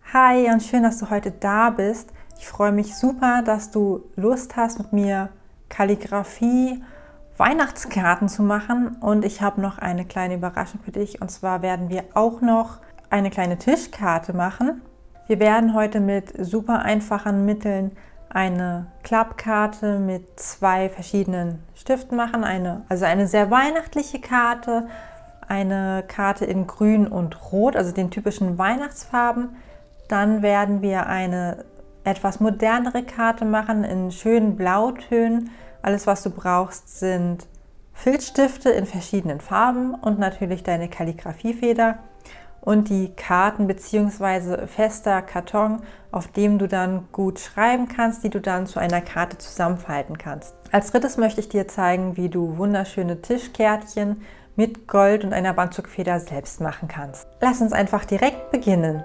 Hi und schön, dass du heute da bist. Ich freue mich super, dass du Lust hast, mit mir Kalligrafie, Weihnachtskarten zu machen. Und ich habe noch eine kleine Überraschung für dich. Und zwar werden wir auch noch eine kleine Tischkarte machen. Wir werden heute mit super einfachen Mitteln eine Klappkarte mit 2 verschiedenen Stiften machen. Also eine sehr weihnachtliche Karte, eine Karte in Grün und Rot, also den typischen Weihnachtsfarben. Dann werden wir eine etwas modernere Karte machen in schönen Blautönen. Alles, was du brauchst, sind Filzstifte in verschiedenen Farben und natürlich deine Kalligrafiefeder und die Karten bzw. fester Karton, auf dem du dann gut schreiben kannst, die du dann zu einer Karte zusammenfalten kannst. Als drittes möchte ich dir zeigen, wie du wunderschöne Tischkärtchen mit Gold und einer Bandzugfeder selbst machen kannst. Lass uns einfach direkt beginnen.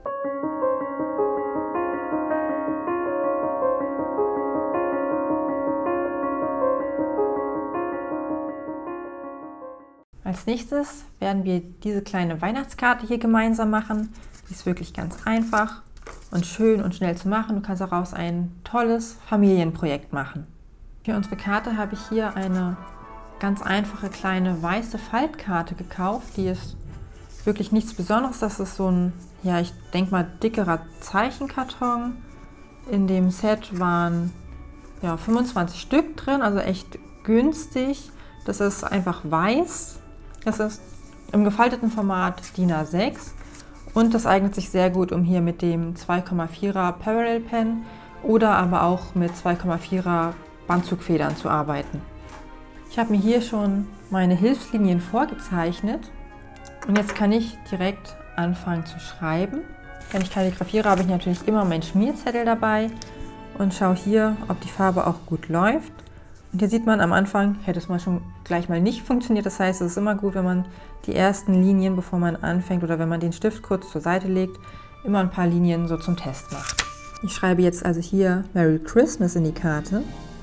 Als nächstes werden wir diese kleine Weihnachtskarte hier gemeinsam machen. Die ist wirklich ganz einfach und schön und schnell zu machen. Du kannst daraus ein tolles Familienprojekt machen. Für unsere Karte habe ich hier eine ganz einfache kleine weiße Faltkarte gekauft. Die ist wirklich nichts Besonderes. Das ist so ein, ja, ich denke mal dickerer Zeichenkarton. In dem Set waren 25 Stück drin, also echt günstig. Das ist einfach weiß. Das ist im gefalteten Format DIN A6 und das eignet sich sehr gut, um hier mit dem 2,4er Parallel Pen oder aber auch mit 2,4er Bandzugfedern zu arbeiten. Ich habe mir hier schon meine Hilfslinien vorgezeichnet und jetzt kann ich direkt anfangen zu schreiben. Wenn ich kalligrafiere, habe ich natürlich immer meinen Schmierzettel dabei und schaue hier, ob die Farbe auch gut läuft. Und hier sieht man, am Anfang hätte es mal schon gleich mal nicht funktioniert. Das heißt, es ist immer gut, wenn man die ersten Linien, bevor man anfängt oder wenn man den Stift kurz zur Seite legt, immer ein paar Linien so zum Test macht. Ich schreibe jetzt also hier Merry Christmas in die Karte.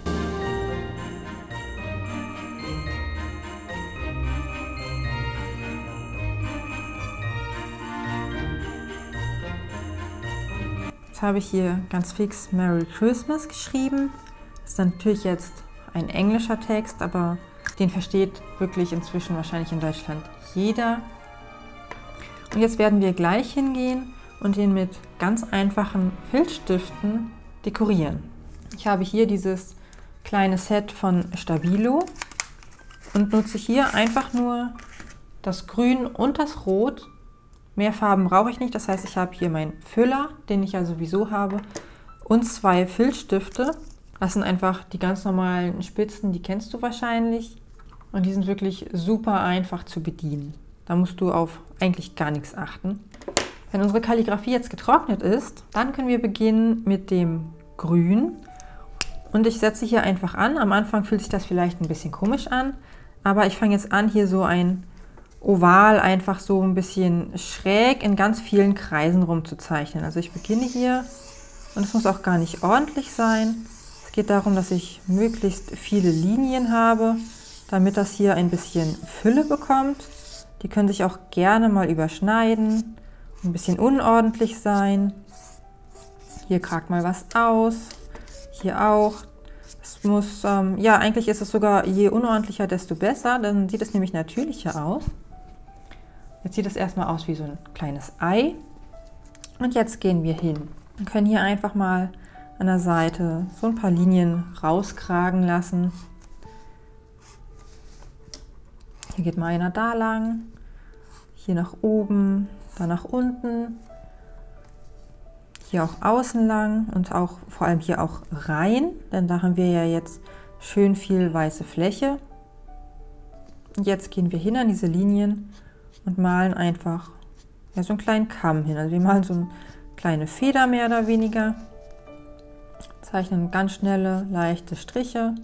Jetzt habe ich hier ganz fix Merry Christmas geschrieben. Das ist natürlich jetzt ein englischer Text, aber den versteht wirklich inzwischen wahrscheinlich in Deutschland jeder. Und jetzt werden wir gleich hingehen und den mit ganz einfachen Filzstiften dekorieren. Ich habe hier dieses kleine Set von Stabilo und nutze hier einfach nur das Grün und das Rot. Mehr Farben brauche ich nicht, das heißt, ich habe hier meinen Füller, den ich ja sowieso habe, und 2 Filzstifte. Das sind einfach die ganz normalen Spitzen, die kennst du wahrscheinlich. Und die sind wirklich super einfach zu bedienen. Da musst du auf eigentlich gar nichts achten. Wenn unsere Kalligrafie jetzt getrocknet ist, dann können wir beginnen mit dem Grün. Und ich setze hier einfach an. Am Anfang fühlt sich das vielleicht ein bisschen komisch an. Aber ich fange jetzt an, hier so ein Oval einfach so ein bisschen schräg in ganz vielen Kreisen rumzuzeichnen. Also ich beginne hier und es muss auch gar nicht ordentlich sein. Es geht darum, dass ich möglichst viele Linien habe, damit das hier ein bisschen Fülle bekommt. Die können sich auch gerne mal überschneiden, ein bisschen unordentlich sein. Hier kragt mal was aus, hier auch. Es muss, eigentlich ist es sogar, je unordentlicher, desto besser, dann sieht es nämlich natürlicher aus. Jetzt sieht es erstmal aus wie so ein kleines Ei. Und jetzt gehen wir hin. Wir können hier einfach mal an der Seite so ein paar Linien rauskragen lassen. Hier geht mal einer da lang, hier nach oben, da nach unten, hier auch außen lang und auch vor allem hier auch rein, denn da haben wir ja jetzt schön viel weiße Fläche. Und jetzt gehen wir hin an diese Linien und malen einfach so einen kleinen Kamm hin. Also wir malen so eine kleine Feder mehr oder weniger. Zeichnen ganz schnelle, leichte Striche.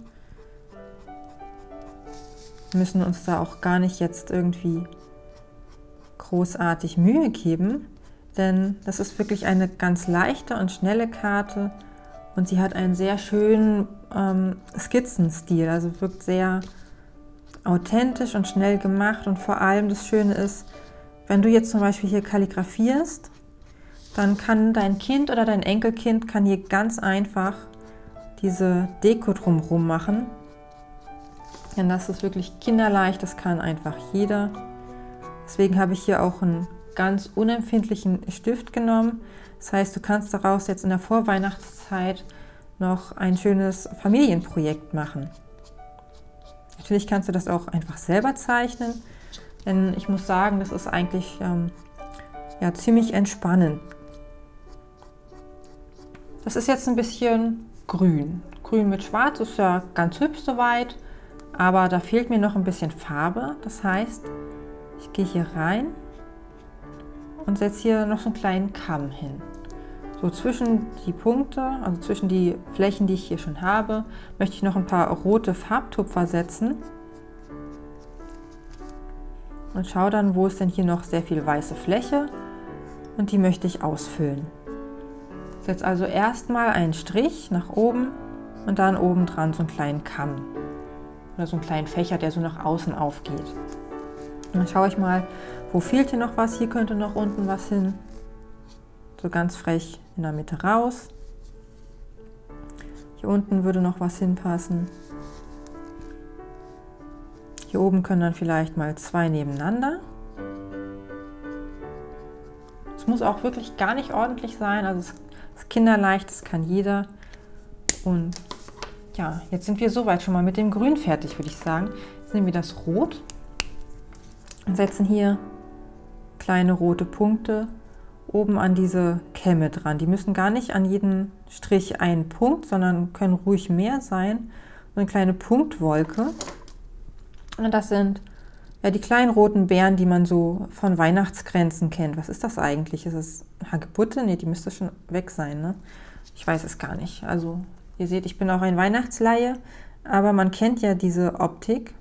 Wir müssen uns da auch gar nicht jetzt irgendwie großartig Mühe geben, denn das ist wirklich eine ganz leichte und schnelle Karte und sie hat einen sehr schönen Skizzenstil, also wirkt sehr authentisch und schnell gemacht und vor allem das Schöne ist, wenn du jetzt zum Beispiel hier kalligrafierst, dann kann dein Kind oder dein Enkelkind kann hier ganz einfach diese Deko drumherum machen. Denn das ist wirklich kinderleicht, das kann einfach jeder. Deswegen habe ich hier auch einen ganz unempfindlichen Stift genommen. Das heißt, du kannst daraus jetzt in der Vorweihnachtszeit noch ein schönes Familienprojekt machen. Natürlich kannst du das auch einfach selber zeichnen, denn ich muss sagen, das ist eigentlich ja, ziemlich entspannend. Das ist jetzt ein bisschen grün. Grün mit Schwarz ist ja ganz hübsch soweit, aber da fehlt mir noch ein bisschen Farbe. Das heißt, ich gehe hier rein und setze hier noch so einen kleinen Kamm hin. So zwischen die Punkte, also zwischen die Flächen, die ich hier schon habe, möchte ich noch ein paar rote Farbtupfer setzen. Und schaue dann, wo ist denn hier noch sehr viel weiße Fläche und die möchte ich ausfüllen. Ich setze also erstmal einen Strich nach oben und dann oben dran so einen kleinen Kamm oder so einen kleinen Fächer, der so nach außen aufgeht. Und dann schaue ich mal, wo fehlt hier noch was, hier könnte noch unten was hin. So ganz frech in der Mitte raus. Hier unten würde noch was hinpassen. Hier oben können dann vielleicht mal zwei nebeneinander. Es muss auch wirklich gar nicht ordentlich sein, also es ist kinderleicht, das kann jeder. Und ja, jetzt sind wir soweit schon mal mit dem Grün fertig, würde ich sagen. Jetzt nehmen wir das Rot und setzen hier kleine rote Punkte oben an diese Kämme dran. Die müssen gar nicht an jeden Strich einen Punkt, sondern können ruhig mehr sein. So eine kleine Punktwolke. Und das sind ja die kleinen roten Beeren, die man so von Weihnachtskränzen kennt. Was ist das eigentlich? Ist es Hagebutte? Ne, die müsste schon weg sein, ne? Ich weiß es gar nicht. Also ihr seht, ich bin auch ein Weihnachtsleihe, aber man kennt ja diese Optik.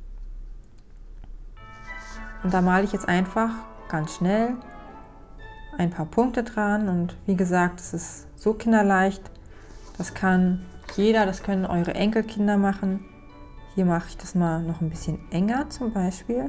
Und da male ich jetzt einfach ganz schnell ein paar Punkte dran und wie gesagt, es ist so kinderleicht, das kann jeder, das können eure Enkelkinder machen. Hier mache ich das mal noch ein bisschen enger zum Beispiel,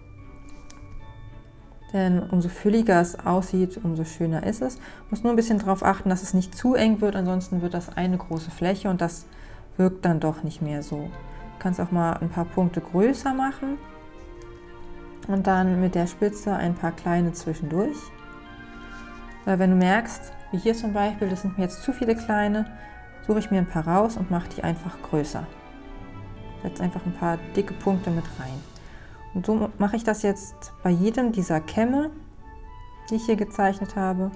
denn umso fülliger es aussieht, umso schöner ist es. Muss nur ein bisschen darauf achten, dass es nicht zu eng wird, ansonsten wird das eine große Fläche und das wirkt dann doch nicht mehr so. Du kannst auch mal ein paar Punkte größer machen und dann mit der Spitze ein paar kleine zwischendurch. Weil wenn du merkst, wie hier zum Beispiel, das sind mir jetzt zu viele kleine, suche ich mir ein paar raus und mache die einfach größer. Setze einfach ein paar dicke Punkte mit rein. Und so mache ich das jetzt bei jedem dieser Kämme, die ich hier gezeichnet habe.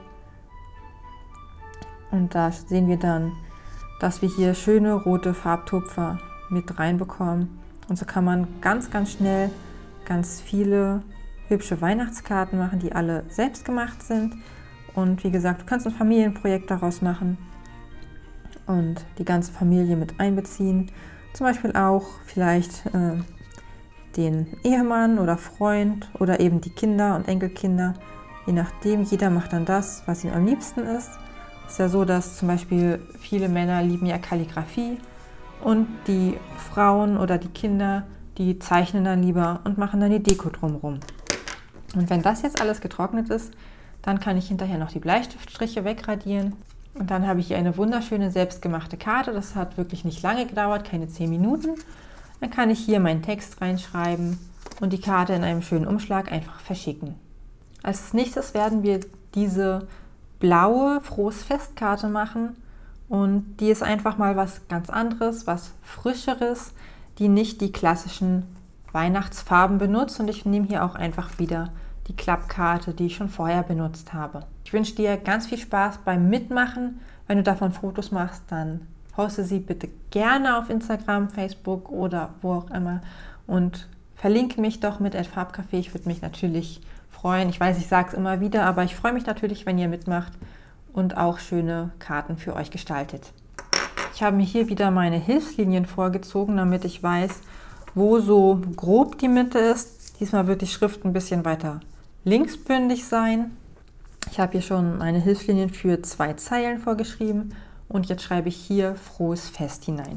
Und da sehen wir dann, dass wir hier schöne rote Farbtupfer mit reinbekommen. Und so kann man ganz, ganz schnell ganz viele hübsche Weihnachtskarten machen, die alle selbst gemacht sind. Und wie gesagt, du kannst ein Familienprojekt daraus machen und die ganze Familie mit einbeziehen. Zum Beispiel auch vielleicht den Ehemann oder Freund oder eben die Kinder und Enkelkinder. Je nachdem, jeder macht dann das, was ihm am liebsten ist. Es ist ja so, dass zum Beispiel viele Männer lieben ja Kalligrafie und die Frauen oder die Kinder, die zeichnen dann lieber und machen dann die Deko drumherum. Und wenn das jetzt alles getrocknet ist, dann kann ich hinterher noch die Bleistiftstriche wegradieren. Und dann habe ich hier eine wunderschöne selbstgemachte Karte. Das hat wirklich nicht lange gedauert, keine 10 Minuten. Dann kann ich hier meinen Text reinschreiben und die Karte in einem schönen Umschlag einfach verschicken. Als nächstes werden wir diese blaue Frohes Festkarte machen. Und die ist einfach mal was ganz anderes, was Frischeres, die nicht die klassischen Weihnachtsfarben benutzt. Und ich nehme hier auch einfach wieder die Klappkarte, die ich schon vorher benutzt habe. Ich wünsche dir ganz viel Spaß beim Mitmachen. Wenn du davon Fotos machst, dann poste sie bitte gerne auf Instagram, Facebook oder wo auch immer und verlinke mich doch mit @farbcafé. Ich würde mich natürlich freuen. Ich weiß, ich sage es immer wieder, aber ich freue mich natürlich, wenn ihr mitmacht und auch schöne Karten für euch gestaltet. Ich habe mir hier wieder meine Hilfslinien vorgezogen, damit ich weiß, wo so grob die Mitte ist. Diesmal wird die Schrift ein bisschen weiter linksbündig sein. Ich habe hier schon meine Hilfslinien für 2 Zeilen vorgeschrieben und jetzt schreibe ich hier Frohes Fest hinein.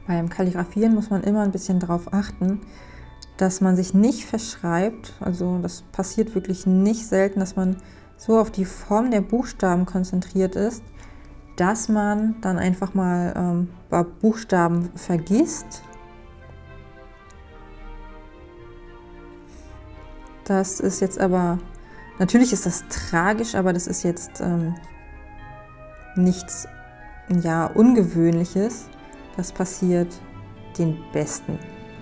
Beim Kalligrafieren muss man immer ein bisschen darauf achten, dass man sich nicht verschreibt. Also das passiert wirklich nicht selten, dass man so auf die Form der Buchstaben konzentriert ist, dass man dann einfach mal Buchstaben vergisst. Das ist jetzt aber, natürlich ist das tragisch, aber das ist jetzt nichts Ungewöhnliches. Das passiert den Besten.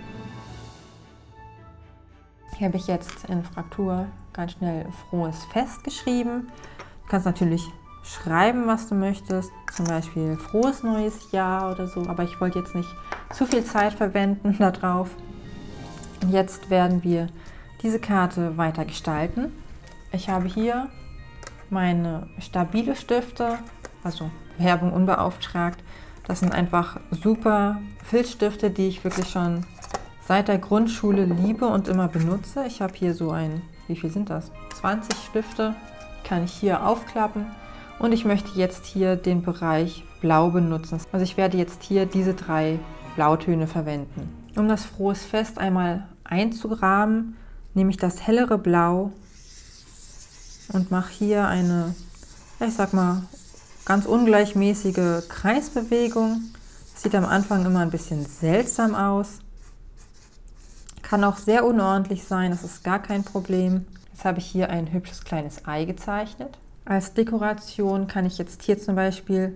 Hier habe ich jetzt in Fraktur ganz schnell frohes Fest geschrieben. Du kannst natürlich schreiben, was du möchtest, zum Beispiel frohes neues Jahr oder so, aber ich wollte jetzt nicht zu viel Zeit verwenden darauf. Und jetzt werden wir diese Karte weiter gestalten. Ich habe hier meine stabile Stifte, also Werbung unbeauftragt. Das sind einfach super Filzstifte, die ich wirklich schon seit der Grundschule liebe und immer benutze. Ich habe hier so wie viel sind das? 20 Stifte, kann ich hier aufklappen. Und ich möchte jetzt hier den Bereich Blau benutzen. Also ich werde jetzt hier diese 3 Blautöne verwenden. Um das frohes Fest einmal einzurahmen, nehme ich das hellere Blau und mache hier eine, ich sag mal, ganz ungleichmäßige Kreisbewegung. Sieht am Anfang immer ein bisschen seltsam aus. Kann auch sehr unordentlich sein, das ist gar kein Problem. Jetzt habe ich hier ein hübsches kleines Ei gezeichnet. Als Dekoration kann ich jetzt hier zum Beispiel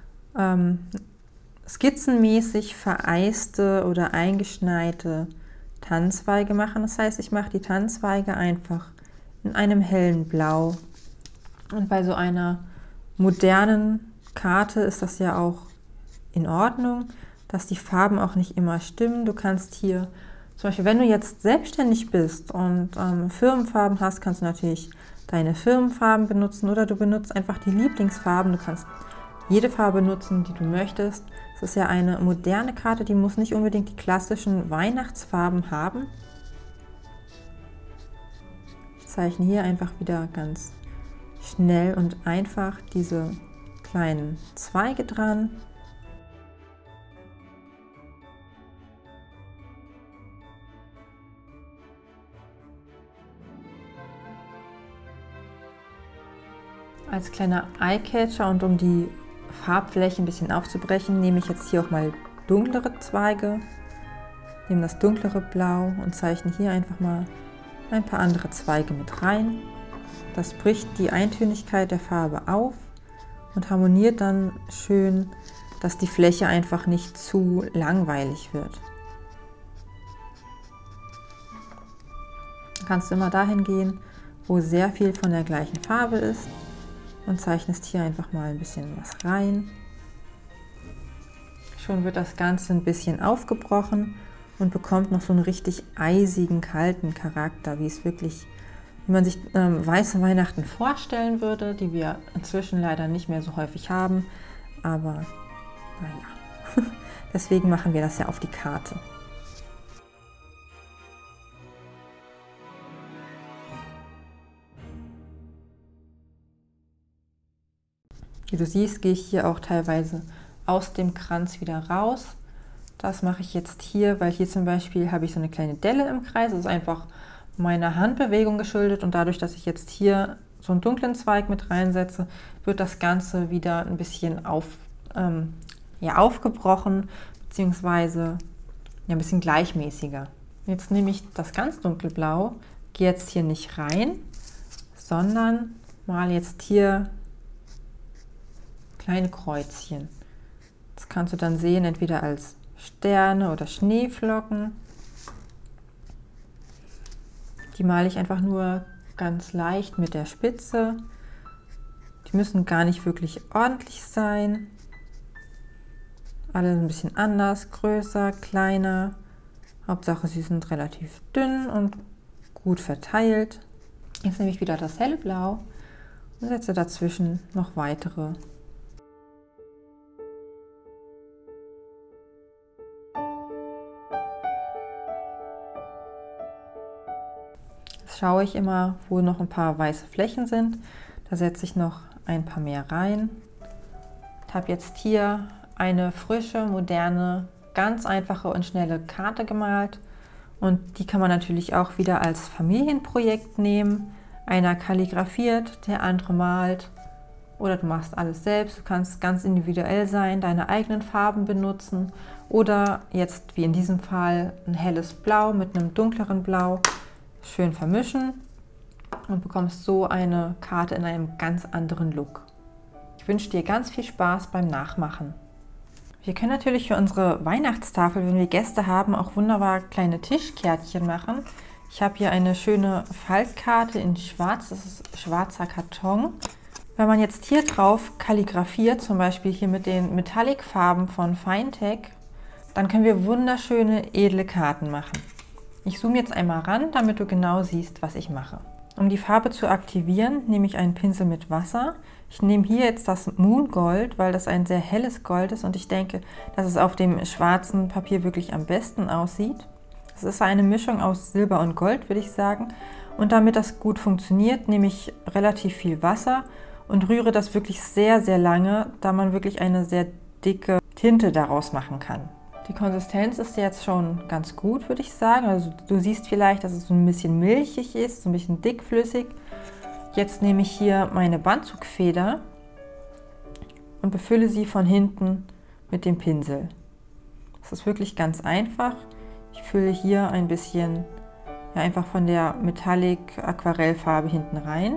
skizzenmäßig vereiste oder eingeschneite Tannenzweige machen. Das heißt, ich mache die Tannenzweige einfach in einem hellen Blau. Und bei so einer modernen Karte ist das ja auch in Ordnung, dass die Farben auch nicht immer stimmen. Du kannst hier, zum Beispiel, wenn du jetzt selbstständig bist und Firmenfarben hast, kannst du natürlich deine Firmenfarben benutzen oder du benutzt einfach die Lieblingsfarben. Du kannst jede Farbe nutzen, die du möchtest. Es ist ja eine moderne Karte, die muss nicht unbedingt die klassischen Weihnachtsfarben haben. Ich zeichne hier einfach wieder ganz schnell und einfach diese kleinen Zweige dran. Als kleiner Eyecatcher und um die Farbfläche ein bisschen aufzubrechen, nehme ich jetzt hier auch mal dunklere Zweige, nehme das dunklere Blau und zeichne hier einfach mal ein paar andere Zweige mit rein. Das bricht die Eintönigkeit der Farbe auf und harmoniert dann schön, dass die Fläche einfach nicht zu langweilig wird. Dann kannst du immer dahin gehen, wo sehr viel von der gleichen Farbe ist und zeichnest hier einfach mal ein bisschen was rein. Schon wird das Ganze ein bisschen aufgebrochen und bekommt noch so einen richtig eisigen, kalten Charakter, wie man sich weiße Weihnachten vorstellen würde, die wir inzwischen leider nicht mehr so häufig haben. Aber naja, deswegen machen wir das ja auf die Karte. Wie du siehst, gehe ich hier auch teilweise aus dem Kranz wieder raus. Das mache ich jetzt hier, weil hier zum Beispiel habe ich so eine kleine Delle im Kreis. Das ist einfach meiner Handbewegung geschuldet und dadurch, dass ich jetzt hier so einen dunklen Zweig mit reinsetze, wird das Ganze wieder ein bisschen aufgebrochen bzw. ein bisschen gleichmäßiger. Jetzt nehme ich das ganz dunkle Blau, gehe jetzt hier nicht rein, sondern male jetzt hier kleine Kreuzchen. Das kannst du dann sehen, entweder als Sterne oder Schneeflocken. Die male ich einfach nur ganz leicht mit der Spitze. Die müssen gar nicht wirklich ordentlich sein. Alle ein bisschen anders, größer, kleiner. Hauptsache, sie sind relativ dünn und gut verteilt. Jetzt nehme ich wieder das helle Blau und setze dazwischen noch weitere. Jetzt schaue ich immer, wo noch ein paar weiße Flächen sind. Da setze ich noch ein paar mehr rein. Ich habe jetzt hier eine frische, moderne ganz einfache und schnelle Karte gemalt. Und die kann man natürlich auch wieder als Familienprojekt nehmen. Einer kalligrafiert, der andere malt. Oder du machst alles selbst. Du kannst ganz individuell sein, deine eigenen Farben benutzen. Oder jetzt wie in diesem Fall ein helles Blau mit einem dunkleren Blau schön vermischen und bekommst so eine Karte in einem ganz anderen Look. Ich wünsche dir ganz viel Spaß beim Nachmachen. Wir können natürlich für unsere Weihnachtstafel, wenn wir Gäste haben, auch wunderbar kleine Tischkärtchen machen. Ich habe hier eine schöne Faltkarte in schwarz, das ist schwarzer Karton. Wenn man jetzt hier drauf kalligrafiert, zum Beispiel hier mit den Metallic-Farben von Finetech, dann können wir wunderschöne, edle Karten machen. Ich zoome jetzt einmal ran, damit du genau siehst, was ich mache. Um die Farbe zu aktivieren, nehme ich einen Pinsel mit Wasser. Ich nehme hier jetzt das Moon Gold, weil das ein sehr helles Gold ist und ich denke, dass es auf dem schwarzen Papier wirklich am besten aussieht. Es ist eine Mischung aus Silber und Gold, würde ich sagen. Und damit das gut funktioniert, nehme ich relativ viel Wasser und rühre das wirklich sehr, sehr lange, da man wirklich eine sehr dicke Tinte daraus machen kann. Die Konsistenz ist jetzt schon ganz gut, würde ich sagen. Also du siehst vielleicht, dass es so ein bisschen milchig ist, so ein bisschen dickflüssig. Jetzt nehme ich hier meine Bandzugfeder und befülle sie von hinten mit dem Pinsel. Das ist wirklich ganz einfach. Ich fülle hier ein bisschen einfach von der Metallic Aquarellfarbe hinten rein.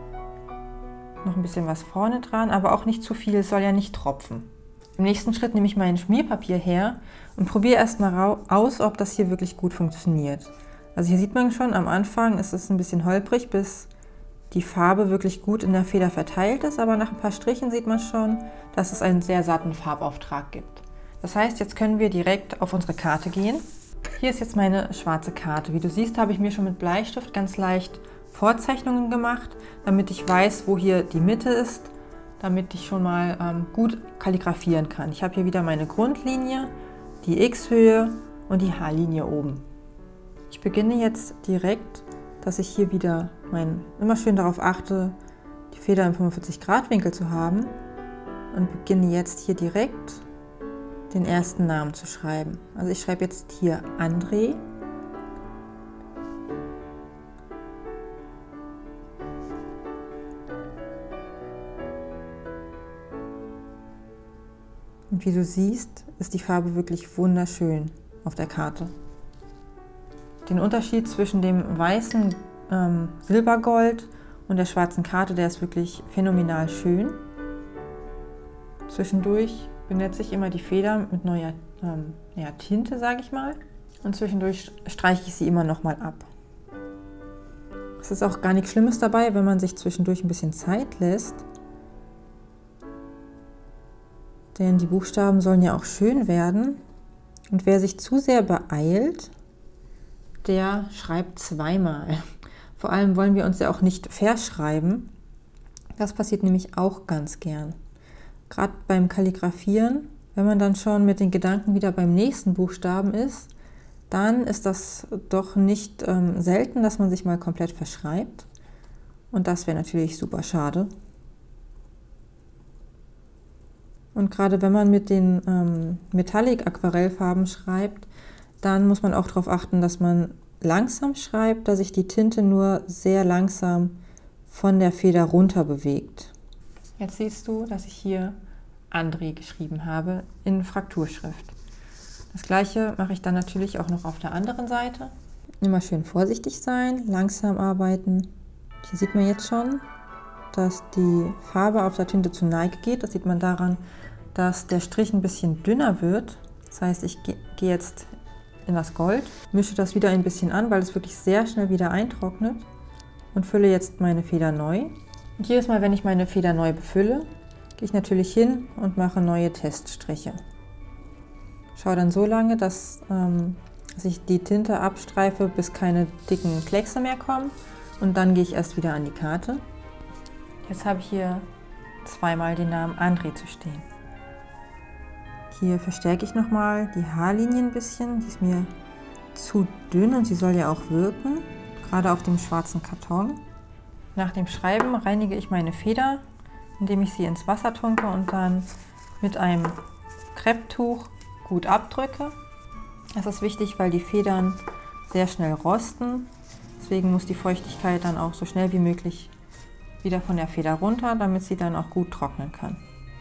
Noch ein bisschen was vorne dran, aber auch nicht zu viel, es soll ja nicht tropfen. Im nächsten Schritt nehme ich mein Schmierpapier her und probiere erstmal aus, ob das hier wirklich gut funktioniert. Also hier sieht man schon, am Anfang ist es ein bisschen holprig, bis die Farbe wirklich gut in der Feder verteilt ist, aber nach ein paar Strichen sieht man schon, dass es einen sehr satten Farbauftrag gibt. Das heißt, jetzt können wir direkt auf unsere Karte gehen. Hier ist jetzt meine schwarze Karte. Wie du siehst, habe ich mir schon mit Bleistift ganz leicht Vorzeichnungen gemacht, damit ich weiß, wo hier die Mitte ist, damit ich schon mal gut kalligrafieren kann. Ich habe hier wieder meine Grundlinie, die X-Höhe und die H-Linie oben. Ich beginne jetzt direkt, dass ich hier wieder immer schön darauf achte, die Feder im 45-Grad-Winkel zu haben und beginne jetzt hier direkt den ersten Namen zu schreiben. Also ich schreibe jetzt hier André. Und wie du siehst, ist die Farbe wirklich wunderschön auf der Karte. Den Unterschied zwischen dem weißen Silbergold und der schwarzen Karte, der ist wirklich phänomenal schön. Zwischendurch benetze ich immer die Feder mit neuer Tinte, sage ich mal. Und zwischendurch streiche ich sie immer noch mal ab. Es ist auch gar nichts Schlimmes dabei, wenn man sich zwischendurch ein bisschen Zeit lässt. Denn die Buchstaben sollen ja auch schön werden. Und wer sich zu sehr beeilt, der schreibt zweimal. Vor allem wollen wir uns ja auch nicht verschreiben. Das passiert nämlich auch ganz gern. Gerade beim Kalligrafieren, wenn man dann schon mit den Gedanken wieder beim nächsten Buchstaben ist, dann ist das doch nicht selten, dass man sich mal komplett verschreibt. Und das wäre natürlich super schade. Und gerade wenn man mit den Metallic-Aquarellfarben schreibt, dann muss man auch darauf achten, dass man langsam schreibt, dass sich die Tinte nur sehr langsam von der Feder runter bewegt. Jetzt siehst du, dass ich hier André geschrieben habe in Frakturschrift. Das gleiche mache ich dann natürlich auch noch auf der anderen Seite. Immer schön vorsichtig sein, langsam arbeiten. Hier sieht man jetzt schon, dass die Farbe auf der Tinte zu Neige geht. Das sieht man daran, dass der Strich ein bisschen dünner wird. Das heißt, ich gehe jetzt in das Gold, mische das wieder ein bisschen an, weil es wirklich sehr schnell wieder eintrocknet und fülle jetzt meine Feder neu. Und jedes Mal, wenn ich meine Feder neu befülle, gehe ich natürlich hin und mache neue Teststriche. Schaue dann so lange, dass ich die Tinte abstreife, bis keine dicken Kleckse mehr kommen und dann gehe ich erst wieder an die Karte. Jetzt habe ich hier zweimal den Namen André zu stehen. Hier verstärke ich nochmal die Haarlinie ein bisschen, die ist mir zu dünn und sie soll ja auch wirken, gerade auf dem schwarzen Karton. Nach dem Schreiben reinige ich meine Feder, indem ich sie ins Wasser tunke und dann mit einem Krepptuch gut abdrücke. Das ist wichtig, weil die Federn sehr schnell rosten. Deswegen muss die Feuchtigkeit dann auch so schnell wie möglich wieder von der Feder runter, damit sie dann auch gut trocknen kann.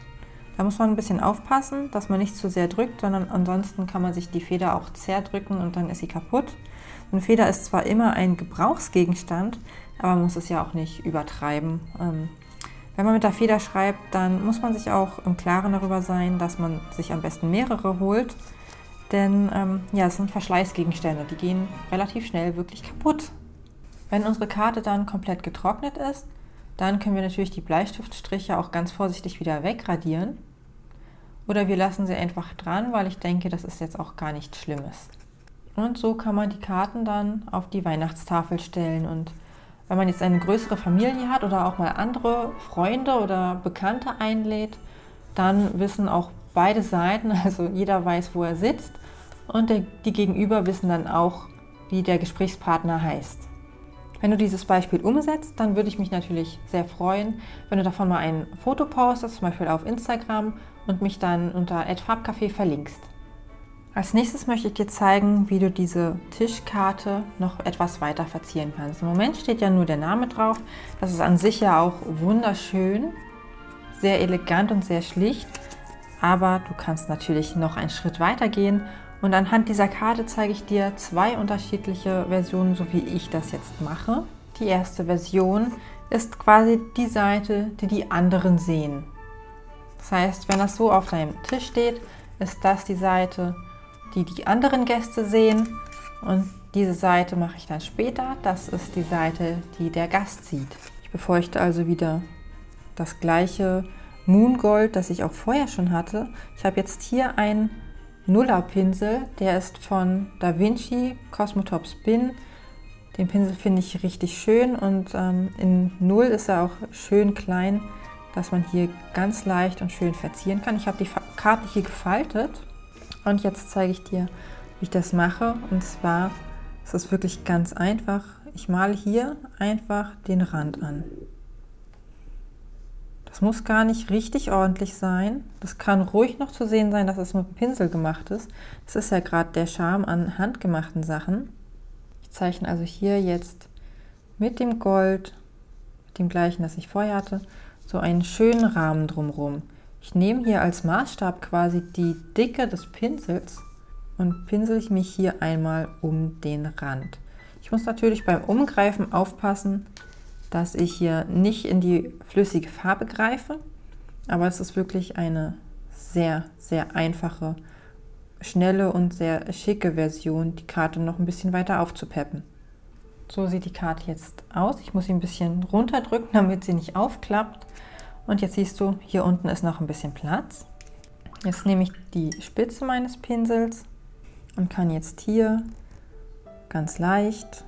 Da muss man ein bisschen aufpassen, dass man nicht zu sehr drückt, sondern ansonsten kann man sich die Feder auch zerdrücken und dann ist sie kaputt. Eine Feder ist zwar immer ein Gebrauchsgegenstand, aber man muss es ja auch nicht übertreiben. Wenn man mit der Feder schreibt, dann muss man sich auch im Klaren darüber sein, dass man sich am besten mehrere holt. Denn ja, es sind Verschleißgegenstände, die gehen relativ schnell wirklich kaputt. Wenn unsere Karte dann komplett getrocknet ist, dann können wir natürlich die Bleistiftstriche auch ganz vorsichtig wieder wegradieren. Oder wir lassen sie einfach dran, weil ich denke, das ist jetzt auch gar nichts Schlimmes. Und so kann man die Karten dann auf die Weihnachtstafel stellen. Und wenn man jetzt eine größere Familie hat oder auch mal andere Freunde oder Bekannte einlädt, dann wissen auch beide Seiten, also jeder weiß, wo er sitzt und die Gegenüber wissen dann auch, wie der Gesprächspartner heißt. Wenn du dieses Beispiel umsetzt, dann würde ich mich natürlich sehr freuen, wenn du davon mal ein Foto postest, zum Beispiel auf Instagram und mich dann unter @farbcafé verlinkst. Als nächstes möchte ich dir zeigen, wie du diese Tischkarte noch etwas weiter verzieren kannst. Im Moment steht ja nur der Name drauf. Das ist an sich ja auch wunderschön, sehr elegant und sehr schlicht. Aber du kannst natürlich noch einen Schritt weiter gehen. Und anhand dieser Karte zeige ich dir 2 unterschiedliche Versionen, so wie ich das jetzt mache. Die erste Version ist quasi die Seite, die die anderen sehen. Das heißt, wenn das so auf deinem Tisch steht, ist das die Seite, die die anderen Gäste sehen. Und diese Seite mache ich dann später. Das ist die Seite, die der Gast sieht. Ich befeuchte also wieder das gleiche Moongold, das ich auch vorher schon hatte. Ich habe jetzt hier einen Nuller-Pinsel, der ist von Da Vinci Cosmotop Spin. Den Pinsel finde ich richtig schön und in 0 ist er auch schön klein, dass man hier ganz leicht und schön verzieren kann. Ich habe die Karte hier gefaltet und jetzt zeige ich dir, wie ich das mache. Und zwar ist es wirklich ganz einfach. Ich male hier einfach den Rand an. Das muss gar nicht richtig ordentlich sein. Das kann ruhig noch zu sehen sein, dass es mit dem Pinsel gemacht ist. Das ist ja gerade der Charme an handgemachten Sachen. Ich zeichne also hier jetzt mit dem Gold, mit dem gleichen, das ich vorher hatte, so einen schönen Rahmen drumherum. Ich nehme hier als Maßstab quasi die Dicke des Pinsels und pinsel ich mich hier einmal um den Rand. Ich muss natürlich beim Umgreifen aufpassen, dass ich hier nicht in die flüssige Farbe greife, aber es ist wirklich eine sehr, sehr einfache, schnelle und sehr schicke Version, die Karte noch ein bisschen weiter aufzupeppen. So sieht die Karte jetzt aus. Ich muss sie ein bisschen runterdrücken, damit sie nicht aufklappt. Und jetzt siehst du, hier unten ist noch ein bisschen Platz. Jetzt nehme ich die Spitze meines Pinsels und kann jetzt hier ganz leicht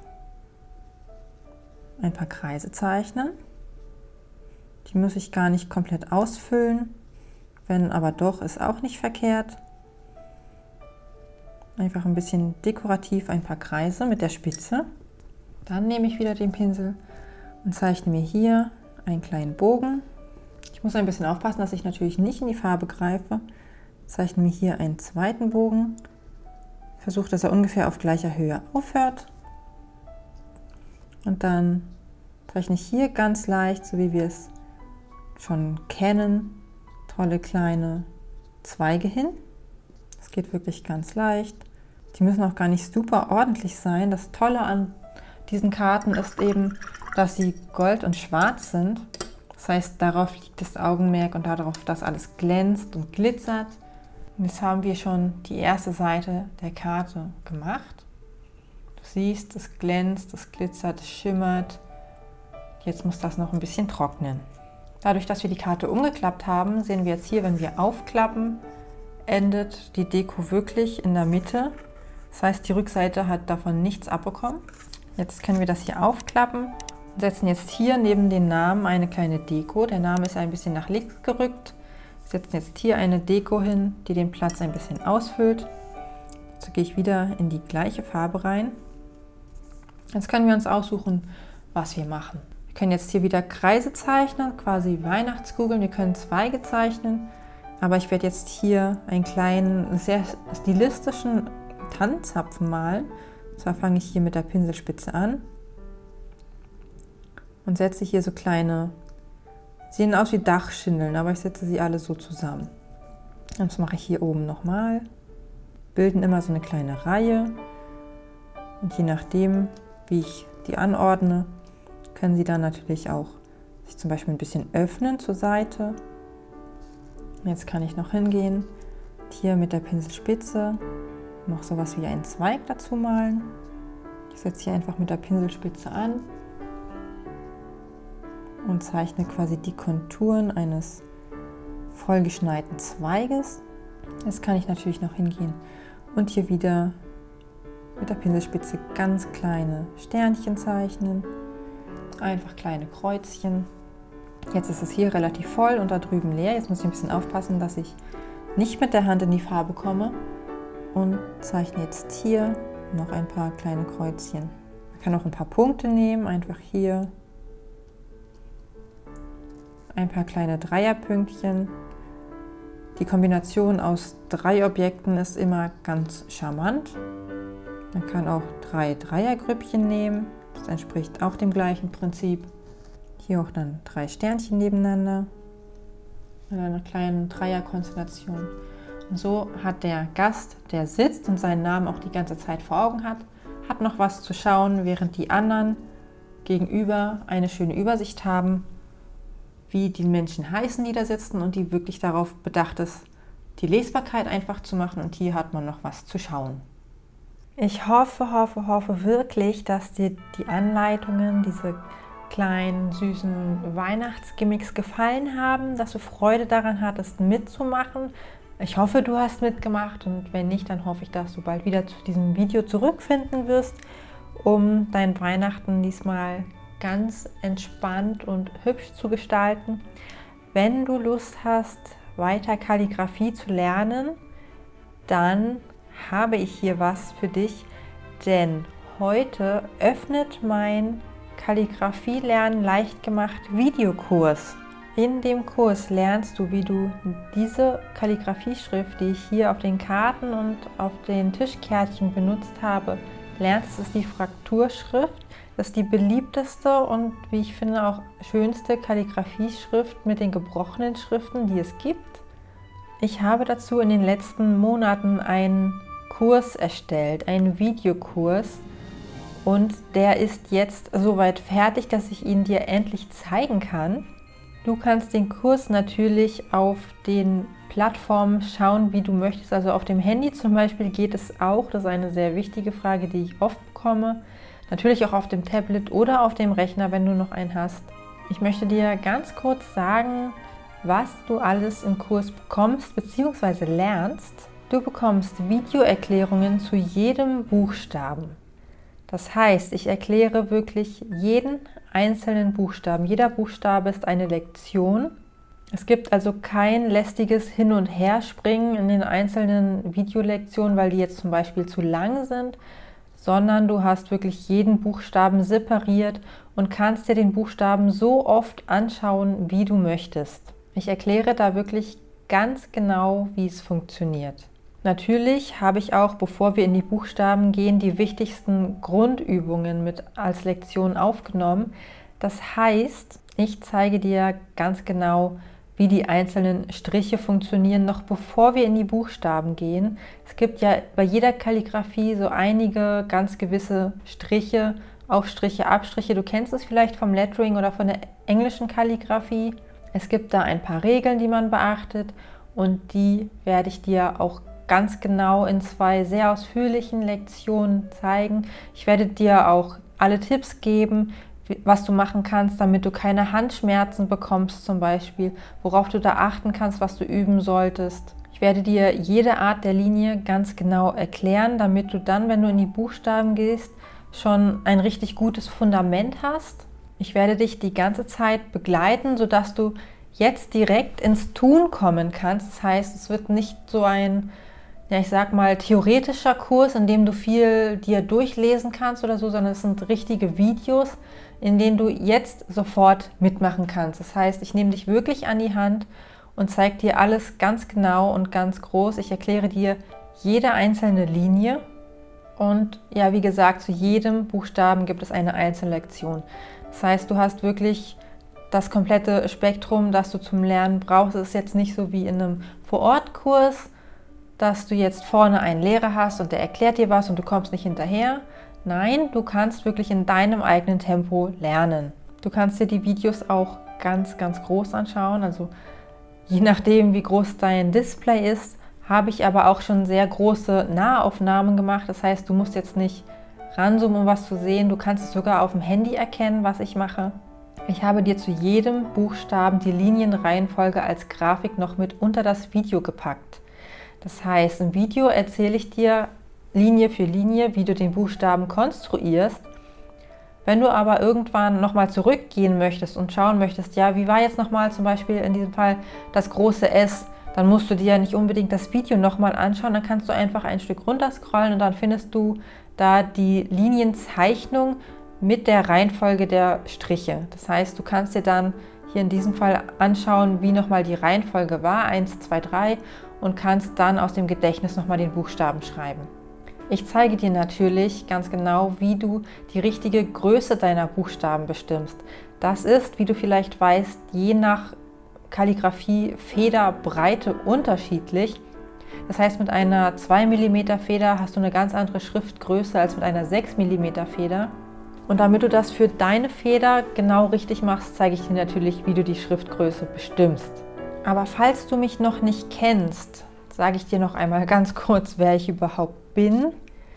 ein paar Kreise zeichnen. Die muss ich gar nicht komplett ausfüllen, wenn aber doch, ist auch nicht verkehrt. Einfach ein bisschen dekorativ ein paar Kreise mit der Spitze. Dann nehme ich wieder den Pinsel und zeichne mir hier einen kleinen Bogen. Ich muss ein bisschen aufpassen, dass ich natürlich nicht in die Farbe greife. Zeichne mir hier einen zweiten Bogen. Versuche, dass er ungefähr auf gleicher Höhe aufhört. Und dann zeichne ich hier ganz leicht, so wie wir es schon kennen, tolle kleine Zweige hin. Das geht wirklich ganz leicht. Die müssen auch gar nicht super ordentlich sein. Das Tolle an diesen Karten ist eben, dass sie gold und schwarz sind. Das heißt, darauf liegt das Augenmerk und darauf, dass alles glänzt und glitzert. Und jetzt haben wir schon die erste Seite der Karte gemacht. Du siehst, es glänzt, es glitzert, es schimmert. Jetzt muss das noch ein bisschen trocknen. Dadurch, dass wir die Karte umgeklappt haben, sehen wir jetzt hier, wenn wir aufklappen, endet die Deko wirklich in der Mitte. Das heißt, die Rückseite hat davon nichts abbekommen. Jetzt können wir das hier aufklappen und setzen jetzt hier neben den Namen eine kleine Deko. Der Name ist ein bisschen nach links gerückt. Wir setzen jetzt hier eine Deko hin, die den Platz ein bisschen ausfüllt. Jetzt gehe ich wieder in die gleiche Farbe rein. Jetzt können wir uns aussuchen, was wir machen. Wir können jetzt hier wieder Kreise zeichnen, quasi Weihnachtskugeln. Wir können Zweige zeichnen. Aber ich werde jetzt hier einen kleinen, sehr stilistischen Tannenzapfen malen. Und zwar fange ich hier mit der Pinselspitze an und setze hier so kleine, sehen aus wie Dachschindeln, aber ich setze sie alle so zusammen. Und das mache ich hier oben nochmal. Bilden immer so eine kleine Reihe. Und je nachdem, wie ich die anordne, können sie dann natürlich auch sich zum Beispiel ein bisschen öffnen zur Seite. Jetzt kann ich noch hingehen, hier mit der Pinselspitze noch sowas wie einen Zweig dazu malen. Ich setze hier einfach mit der Pinselspitze an und zeichne quasi die Konturen eines vollgeschneiten Zweiges. Jetzt kann ich natürlich noch hingehen und hier wieder mit der Pinselspitze ganz kleine Sternchen zeichnen, einfach kleine Kreuzchen. Jetzt ist es hier relativ voll und da drüben leer. Jetzt muss ich ein bisschen aufpassen, dass ich nicht mit der Hand in die Farbe komme und zeichne jetzt hier noch ein paar kleine Kreuzchen. Man kann auch ein paar Punkte nehmen, einfach hier ein paar kleine Dreierpünktchen. Die Kombination aus 3 Objekten ist immer ganz charmant. Man kann auch 3 Dreiergrüppchen nehmen, das entspricht auch dem gleichen Prinzip. Hier auch dann 3 Sternchen nebeneinander in einer kleinen Dreierkonstellation. Und so hat der Gast, der sitzt und seinen Namen auch die ganze Zeit vor Augen hat noch was zu schauen, während die anderen gegenüber eine schöne Übersicht haben, wie die Menschen heißen, die da sitzen und die wirklich darauf bedacht ist, die Lesbarkeit einfach zu machen, und hier hat man noch was zu schauen. Ich hoffe wirklich, dass dir die Anleitungen, diese kleinen, süßen Weihnachtsgimmicks gefallen haben, dass du Freude daran hattest, mitzumachen. Ich hoffe, du hast mitgemacht, und wenn nicht, dann hoffe ich, dass du bald wieder zu diesem Video zurückfinden wirst, um dein Weihnachten diesmal ganz entspannt und hübsch zu gestalten. Wenn du Lust hast, weiter Kalligrafie zu lernen, dann habe ich hier was für dich, denn heute öffnet mein Kalligrafie lernen leicht gemacht Videokurs. In dem Kurs lernst du, wie du diese Kalligrafieschrift, die ich hier auf den Karten und auf den Tischkärtchen benutzt habe, lernst. Das ist die Frakturschrift. Das ist die beliebteste und, wie ich finde, auch schönste Kalligrafieschrift mit den gebrochenen Schriften, die es gibt. Ich habe dazu in den letzten Monaten einen Kurs erstellt, einen Videokurs, und der ist jetzt soweit fertig, dass ich ihn dir endlich zeigen kann. Du kannst den Kurs natürlich auf den Plattformen schauen, wie du möchtest. Also auf dem Handy zum Beispiel geht es auch. Das ist eine sehr wichtige Frage, die ich oft bekomme. Natürlich auch auf dem Tablet oder auf dem Rechner, wenn du noch einen hast. Ich möchte dir ganz kurz sagen, was du alles im Kurs bekommst bzw. lernst. Du bekommst Videoerklärungen zu jedem Buchstaben. Das heißt, ich erkläre wirklich jeden einzelnen Buchstaben. Jeder Buchstabe ist eine Lektion. Es gibt also kein lästiges Hin- und Herspringen in den einzelnen Videolektionen, weil die jetzt zum Beispiel zu lang sind, sondern du hast wirklich jeden Buchstaben separiert und kannst dir den Buchstaben so oft anschauen, wie du möchtest. Ich erkläre da wirklich ganz genau, wie es funktioniert. Natürlich habe ich auch, bevor wir in die Buchstaben gehen, die wichtigsten Grundübungen mit als Lektion aufgenommen. Das heißt, ich zeige dir ganz genau, wie die einzelnen Striche funktionieren, noch bevor wir in die Buchstaben gehen. Es gibt ja bei jeder Kalligrafie so einige ganz gewisse Striche, Aufstriche, Abstriche. Du kennst es vielleicht vom Lettering oder von der englischen Kalligrafie. Es gibt da ein paar Regeln, die man beachtet, und die werde ich dir auch ganz genau in 2 sehr ausführlichen Lektionen zeigen. Ich werde dir auch alle Tipps geben, was du machen kannst, damit du keine Handschmerzen bekommst zum Beispiel, worauf du da achten kannst, was du üben solltest. Ich werde dir jede Art der Linie ganz genau erklären, damit du dann, wenn du in die Buchstaben gehst, schon ein richtig gutes Fundament hast. Ich werde dich die ganze Zeit begleiten, sodass du jetzt direkt ins Tun kommen kannst. Das heißt, es wird nicht so ein, ja, ich sag mal, theoretischer Kurs, in dem du viel dir durchlesen kannst oder so, sondern es sind richtige Videos, in denen du jetzt sofort mitmachen kannst. Das heißt, ich nehme dich wirklich an die Hand und zeige dir alles ganz genau und ganz groß. Ich erkläre dir jede einzelne Linie und ja, wie gesagt, zu jedem Buchstaben gibt es eine einzelne Lektion. Das heißt, du hast wirklich das komplette Spektrum, das du zum Lernen brauchst. Es ist jetzt nicht so wie in einem Vor-Ort-Kurs, dass du jetzt vorne einen Lehrer hast und der erklärt dir was und du kommst nicht hinterher. Nein, du kannst wirklich in deinem eigenen Tempo lernen. Du kannst dir die Videos auch ganz, ganz groß anschauen. Also je nachdem, wie groß dein Display ist, habe ich aber auch schon sehr große Nahaufnahmen gemacht. Das heißt, du musst jetzt nicht ranzoomen, um was zu sehen. Du kannst es sogar auf dem Handy erkennen, was ich mache. Ich habe dir zu jedem Buchstaben die Linienreihenfolge als Grafik noch mit unter das Video gepackt. Das heißt, im Video erzähle ich dir Linie für Linie, wie du den Buchstaben konstruierst. Wenn du aber irgendwann nochmal zurückgehen möchtest und schauen möchtest, ja, wie war jetzt nochmal zum Beispiel in diesem Fall das große S, dann musst du dir ja nicht unbedingt das Video nochmal anschauen, dann kannst du einfach ein Stück runterscrollen und dann findest du da die Linienzeichnung mit der Reihenfolge der Striche. Das heißt, du kannst dir dann hier in diesem Fall anschauen, wie nochmal die Reihenfolge war, 1, 2, 3 und kannst dann aus dem Gedächtnis nochmal den Buchstaben schreiben. Ich zeige dir natürlich ganz genau, wie du die richtige Größe deiner Buchstaben bestimmst. Das ist, wie du vielleicht weißt, je nach Kalligrafie Federbreite unterschiedlich. Das heißt, mit einer 2 mm Feder hast du eine ganz andere Schriftgröße als mit einer 6 mm Feder. Und damit du das für deine Feder genau richtig machst, zeige ich dir natürlich, wie du die Schriftgröße bestimmst. Aber falls du mich noch nicht kennst, sage ich dir noch einmal ganz kurz, wer ich überhaupt bin.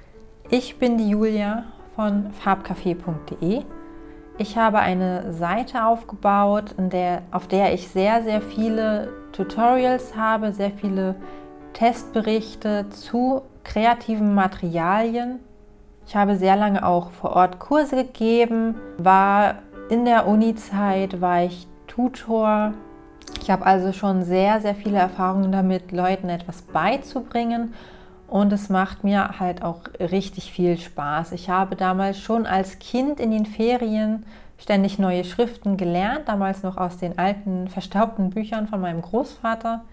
Ich bin die Julia von farbcafé.de. Ich habe eine Seite aufgebaut, auf der ich sehr, sehr viele Tutorials habe, sehr viele Testberichte zu kreativen Materialien. Ich habe sehr lange auch vor Ort Kurse gegeben, war in der Uni-Zeit, war ich Tutor. Ich habe also schon sehr, sehr viele Erfahrungen damit, Leuten etwas beizubringen und es macht mir halt auch richtig viel Spaß. Ich habe damals schon als Kind in den Ferien ständig neue Schriften gelernt, damals noch aus den alten, verstaubten Büchern von meinem Großvater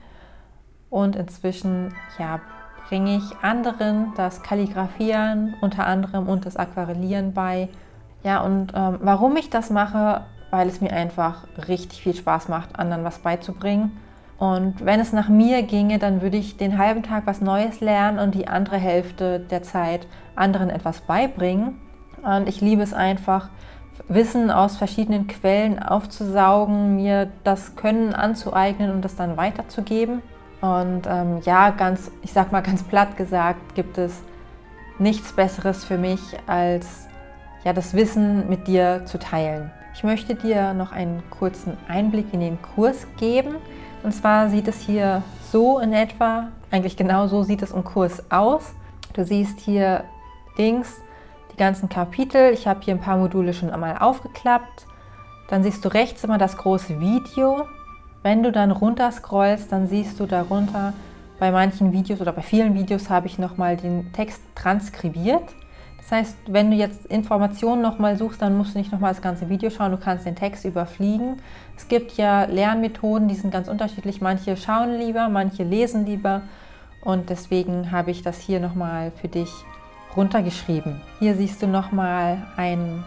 und inzwischen, ja, bringe ich anderen das Kalligrafieren unter anderem und das Aquarellieren bei. Ja, und warum ich das mache, weil es mir einfach richtig viel Spaß macht, anderen was beizubringen. Und wenn es nach mir ginge, dann würde ich den halben Tag was Neues lernen und die andere Hälfte der Zeit anderen etwas beibringen. Und ich liebe es einfach, Wissen aus verschiedenen Quellen aufzusaugen, mir das Können anzueignen und das dann weiterzugeben. Und ja, ich sag mal ganz platt gesagt, gibt es nichts Besseres für mich, als ja, das Wissen mit dir zu teilen. Ich möchte dir noch einen kurzen Einblick in den Kurs geben. Und zwar sieht es hier so in etwa, eigentlich genau so sieht es im Kurs aus. Du siehst hier links die ganzen Kapitel. Ich habe hier ein paar Module schon einmal aufgeklappt. Dann siehst du rechts immer das große Video. Wenn du dann runter scrollst, dann siehst du darunter, bei manchen Videos oder bei vielen Videos habe ich nochmal den Text transkribiert. Das heißt, wenn du jetzt Informationen nochmal suchst, dann musst du nicht nochmal das ganze Video schauen, du kannst den Text überfliegen. Es gibt ja Lernmethoden, die sind ganz unterschiedlich. Manche schauen lieber, manche lesen lieber und deswegen habe ich das hier nochmal für dich runtergeschrieben. Hier siehst du nochmal ein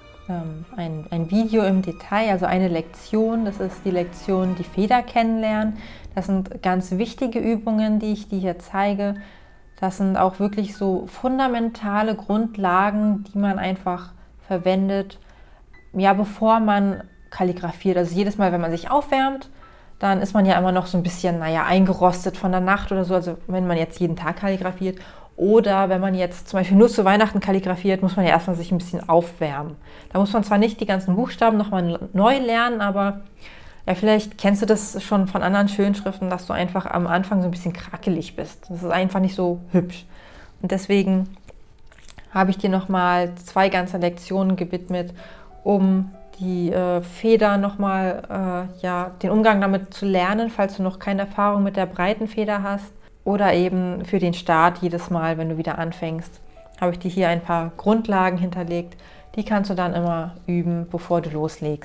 Video im Detail, also eine Lektion. Das ist die Lektion Die Feder kennenlernen. Das sind ganz wichtige Übungen, die ich dir hier zeige. Das sind auch wirklich so fundamentale Grundlagen, die man einfach verwendet, ja, bevor man kalligrafiert. Also jedes Mal, wenn man sich aufwärmt, dann ist man ja immer noch so ein bisschen, naja, eingerostet von der Nacht oder so. Also wenn man jetzt jeden Tag kalligrafiert. Oder wenn man jetzt zum Beispiel nur zu Weihnachten kalligrafiert, muss man ja erstmal sich ein bisschen aufwärmen. Da muss man zwar nicht die ganzen Buchstaben nochmal neu lernen, aber ja, vielleicht kennst du das schon von anderen Schönschriften, dass du einfach am Anfang so ein bisschen krackelig bist. Das ist einfach nicht so hübsch. Und deswegen habe ich dir nochmal 2 ganze Lektionen gewidmet, um die Feder nochmal, ja, den Umgang damit zu lernen, falls du noch keine Erfahrung mit der breiten Feder hast. Oder eben für den Start jedes Mal, wenn du wieder anfängst, habe ich dir hier ein paar Grundlagen hinterlegt. Die kannst du dann immer üben, bevor du loslegst.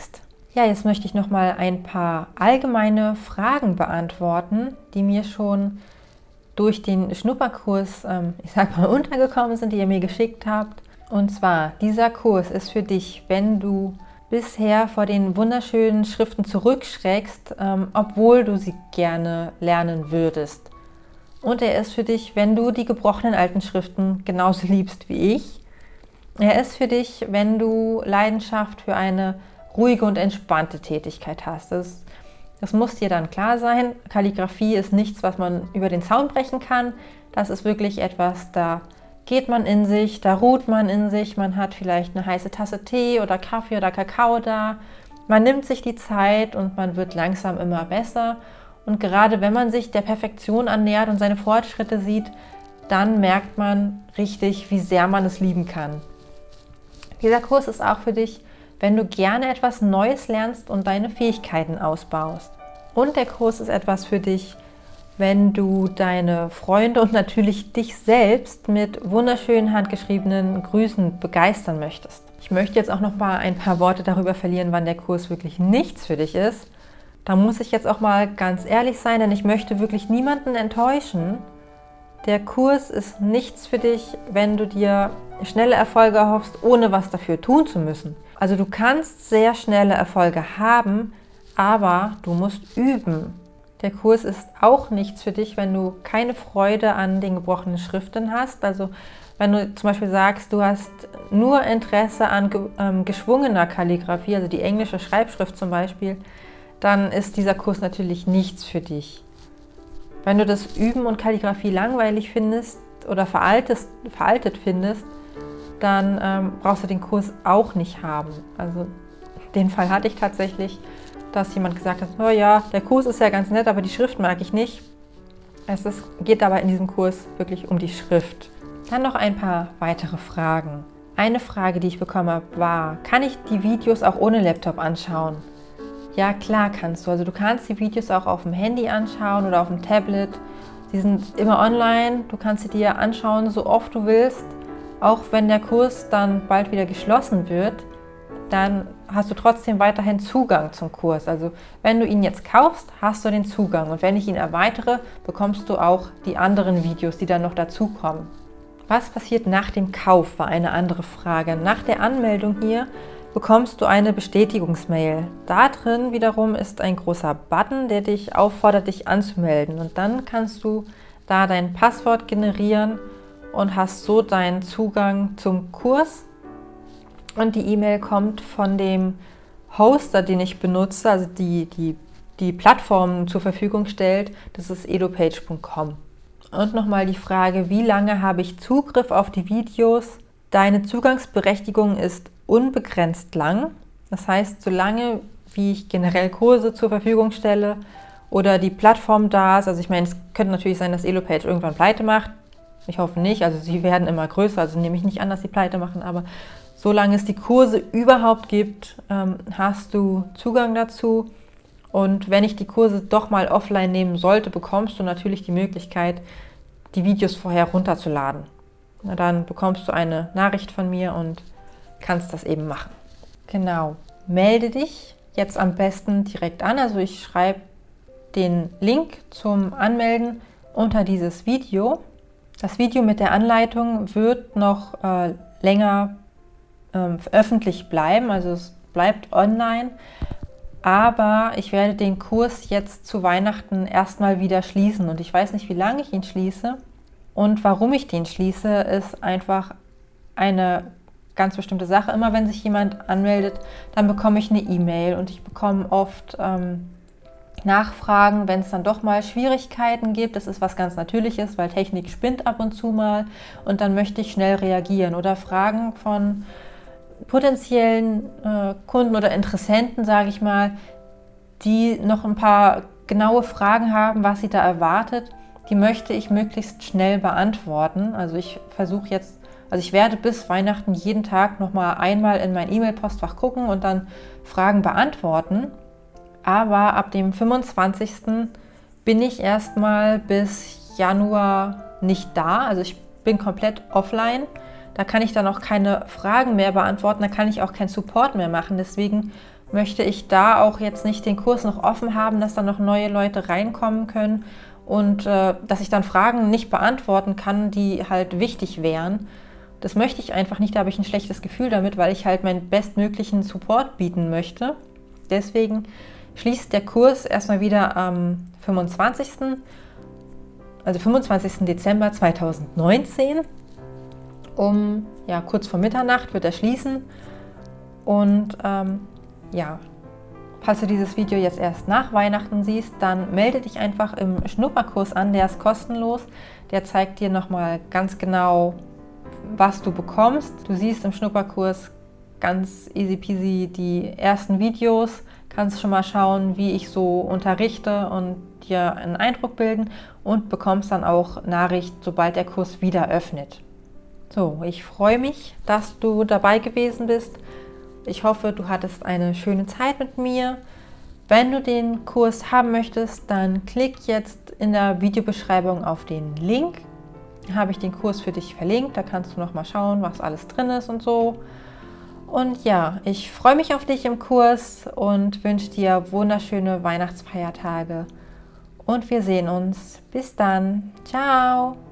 Ja, jetzt möchte ich noch mal ein paar allgemeine Fragen beantworten, die mir schon durch den Schnupperkurs, ich sag mal, untergekommen sind, die ihr mir geschickt habt. Und zwar, dieser Kurs ist für dich, wenn du bisher vor den wunderschönen Schriften zurückschreckst, obwohl du sie gerne lernen würdest. Und er ist für dich, wenn du die gebrochenen alten Schriften genauso liebst wie ich. Er ist für dich, wenn du Leidenschaft für eine ruhige und entspannte Tätigkeit hast. Das muss dir dann klar sein. Kalligrafie ist nichts, was man über den Zaun brechen kann. Das ist wirklich etwas, da geht man in sich, da ruht man in sich. Man hat vielleicht eine heiße Tasse Tee oder Kaffee oder Kakao da. Man nimmt sich die Zeit und man wird langsam immer besser. Und gerade wenn man sich der Perfektion annähert und seine Fortschritte sieht, dann merkt man richtig, wie sehr man es lieben kann. Dieser Kurs ist auch für dich, wenn du gerne etwas Neues lernst und deine Fähigkeiten ausbaust. Und der Kurs ist etwas für dich, wenn du deine Freunde und natürlich dich selbst mit wunderschönen handgeschriebenen Grüßen begeistern möchtest. Ich möchte jetzt auch noch mal ein paar Worte darüber verlieren, wann der Kurs wirklich nichts für dich ist. Da muss ich jetzt auch mal ganz ehrlich sein, denn ich möchte wirklich niemanden enttäuschen. Der Kurs ist nichts für dich, wenn du dir schnelle Erfolge erhoffst, ohne was dafür tun zu müssen. Also du kannst sehr schnelle Erfolge haben, aber du musst üben. Der Kurs ist auch nichts für dich, wenn du keine Freude an den gebrochenen Schriften hast. Also wenn du zum Beispiel sagst, du hast nur Interesse an geschwungener Kalligrafie, also die englische Schreibschrift zum Beispiel, dann ist dieser Kurs natürlich nichts für dich. Wenn du das Üben und Kalligrafie langweilig findest oder veraltet findest, dann brauchst du den Kurs auch nicht haben. Also den Fall hatte ich tatsächlich, dass jemand gesagt hat, oh ja, der Kurs ist ja ganz nett, aber die Schrift mag ich nicht. Geht dabei in diesem Kurs wirklich um die Schrift. Dann noch ein paar weitere Fragen. Eine Frage, die ich bekommen habe, war, kann ich die Videos auch ohne Laptop anschauen? Ja, klar kannst du. Also du kannst die Videos auch auf dem Handy anschauen oder auf dem Tablet. Die sind immer online. Du kannst sie dir anschauen, so oft du willst. Auch wenn der Kurs dann bald wieder geschlossen wird, dann hast du trotzdem weiterhin Zugang zum Kurs. Also wenn du ihn jetzt kaufst, hast du den Zugang. Und wenn ich ihn erweitere, bekommst du auch die anderen Videos, die dann noch dazukommen. Was passiert nach dem Kauf, war eine andere Frage. Nach der Anmeldung hier bekommst du eine Bestätigungsmail. Da drin wiederum ist ein großer Button, der dich auffordert, dich anzumelden. Und dann kannst du da dein Passwort generieren und hast so deinen Zugang zum Kurs. Und die E-Mail kommt von dem Hoster, den ich benutze, also die Plattform zur Verfügung stellt. Das ist edupage.com. Und nochmal die Frage, wie lange habe ich Zugriff auf die Videos? Deine Zugangsberechtigung ist unbegrenzt lang. Das heißt, solange wie ich generell Kurse zur Verfügung stelle oder die Plattform da ist, also ich meine, es könnte natürlich sein, dass Edupage irgendwann pleite macht. Ich hoffe nicht, also sie werden immer größer, also nehme ich nicht an, dass sie pleite machen, aber solange es die Kurse überhaupt gibt, hast du Zugang dazu. Und wenn ich die Kurse doch mal offline nehmen sollte, bekommst du natürlich die Möglichkeit, die Videos vorher runterzuladen. Na, dann bekommst du eine Nachricht von mir und kannst das eben machen. Genau, melde dich jetzt am besten direkt an. Also ich schreibe den Link zum Anmelden unter dieses Video. Das Video mit der Anleitung wird noch länger öffentlich bleiben, also es bleibt online, aber ich werde den Kurs jetzt zu Weihnachten erstmal wieder schließen und ich weiß nicht, wie lange ich ihn schließe und warum ich den schließe, ist einfach eine ganz bestimmte Sache. Immer wenn sich jemand anmeldet, dann bekomme ich eine E-Mail und ich bekomme oft Nachfragen, wenn es dann doch mal Schwierigkeiten gibt. Das ist was ganz Natürliches, weil Technik spinnt ab und zu mal und dann möchte ich schnell reagieren. Oder Fragen von potenziellen Kunden oder Interessenten, sage ich mal, die noch ein paar genaue Fragen haben, was sie da erwartet, die möchte ich möglichst schnell beantworten. Also ich werde bis Weihnachten jeden Tag noch mal einmal in mein E-Mail-Postfach gucken und dann Fragen beantworten. Aber ab dem 25. bin ich erstmal bis Januar nicht da. Also ich bin komplett offline. Da kann ich dann auch keine Fragen mehr beantworten. Da kann ich auch keinen Support mehr machen. Deswegen möchte ich da auch jetzt nicht den Kurs noch offen haben, dass dann noch neue Leute reinkommen können und dass ich dann Fragen nicht beantworten kann, die halt wichtig wären. Das möchte ich einfach nicht, da habe ich ein schlechtes Gefühl damit, weil ich halt meinen bestmöglichen Support bieten möchte. Deswegen schließt der Kurs erstmal wieder am 25. Dezember 2019. Kurz vor Mitternacht wird er schließen. Und falls du dieses Video jetzt erst nach Weihnachten siehst, dann melde dich einfach im Schnupperkurs an, der ist kostenlos. Der zeigt dir nochmal ganz genau, was du bekommst. Du siehst im Schnupperkurs ganz easy peasy die ersten Videos, kannst schon mal schauen, wie ich so unterrichte und dir einen Eindruck bilden und bekommst dann auch Nachricht, sobald der Kurs wieder öffnet. So, ich freue mich, dass du dabei gewesen bist. Ich hoffe, du hattest eine schöne Zeit mit mir. Wenn du den Kurs haben möchtest, dann klick jetzt in der Videobeschreibung auf den Link. Da habe ich den Kurs für dich verlinkt. Da kannst du noch mal schauen, was alles drin ist und so. Und ja, ich freue mich auf dich im Kurs und wünsche dir wunderschöne Weihnachtsfeiertage. Und wir sehen uns. Bis dann. Ciao.